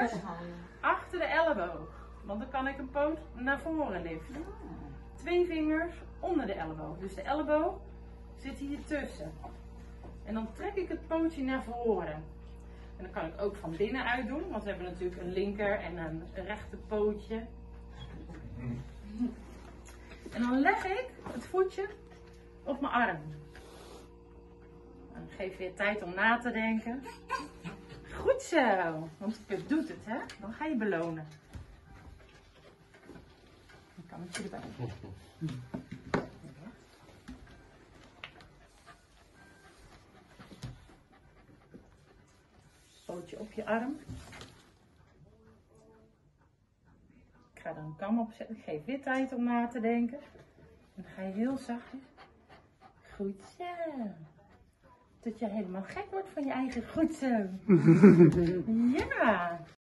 vinger achter de elleboog. Want dan kan ik een poot naar voren liften. 2 vingers onder de elleboog. Dus de elleboog zit hier tussen. En dan trek ik het pootje naar voren. En dan kan ik ook van binnenuit doen. Want we hebben natuurlijk een linker en een rechter pootje. En dan leg ik het voetje op mijn arm. Dan geef je tijd om na te denken. Goed zo, want je doet het, hè? Dan ga je belonen. Dan kan het je erbij. Pootje op je arm. Ik ga dan een kam opzetten. Ik geef weer tijd om na te denken. Dan ga je heel zachtjes. Goed zo. Dat je helemaal gek wordt van je eigen goed zo. Ja.